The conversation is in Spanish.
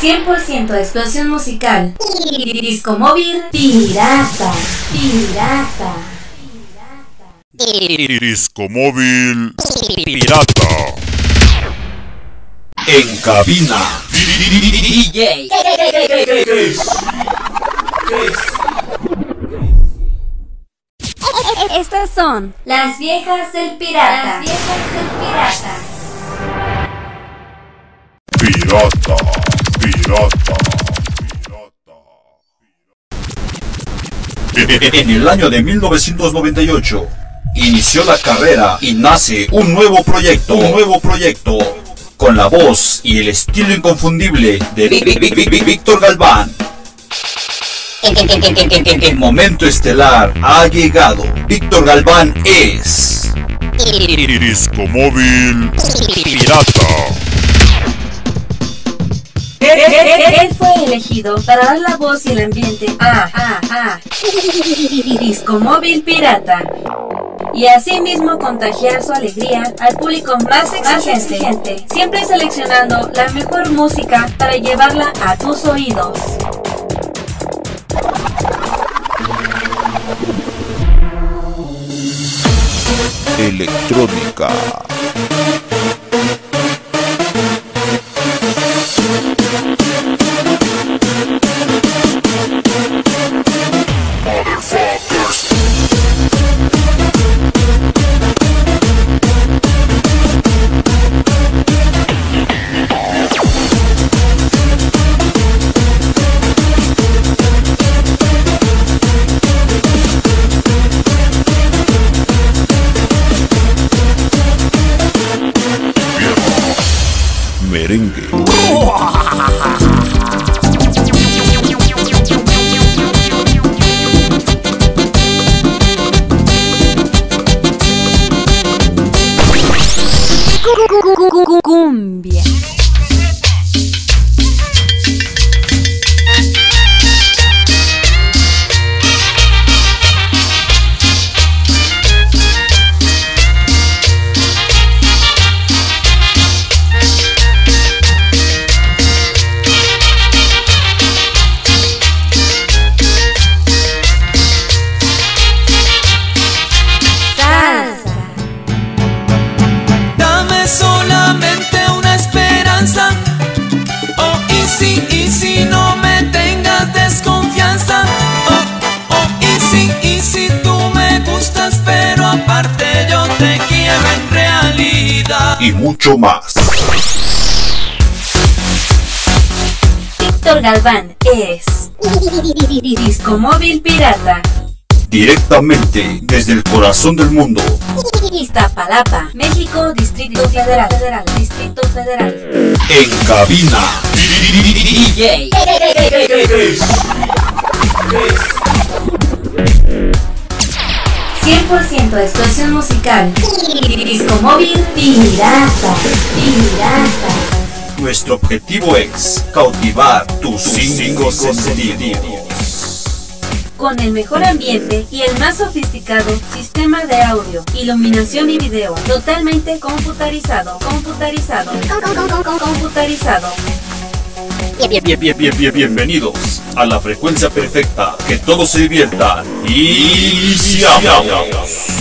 100% explosión musical. Disco móvil pirata. Disco móvil pirata. En cabina. DJ. Estas son las viejas del pirata. En el año de 1998 inició la carrera y nace un nuevo proyecto con la voz y el estilo inconfundible de Víctor Galván. El momento estelar ha llegado. Víctor Galván es Disco móvil pirata. Él fue elegido para dar la voz y el ambiente a Disco móvil pirata, y así mismo contagiar su alegría al público más exigente, siempre seleccionando la mejor música para llevarla a tus oídos. Electrónica. Merengue. Cumbia. y mucho más. Víctor Galván es Disco móvil pirata. Directamente desde el corazón del mundo. Iztapalapa, México, Distrito Federal. Distrito Federal. En cabina. DJ. 100% explosión musical. Disco móvil pirata. Nuestro objetivo es cautivar tus cinco sentidos. Con el mejor ambiente y el más sofisticado sistema de audio, iluminación y video, totalmente computarizado. Bienvenidos a la frecuencia perfecta, que todos se diviertan. Iniciamos.